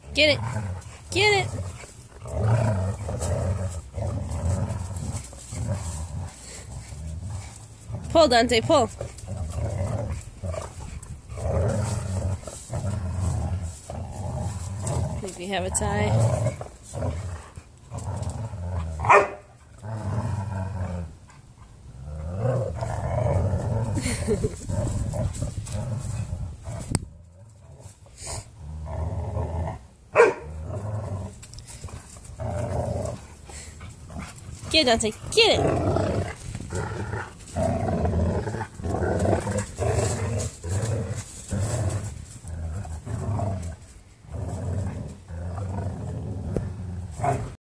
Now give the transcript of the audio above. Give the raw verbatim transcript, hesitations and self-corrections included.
Get it. Get it. Pull, Dante, pull. Think we have a tie. Get it, Dante, get it!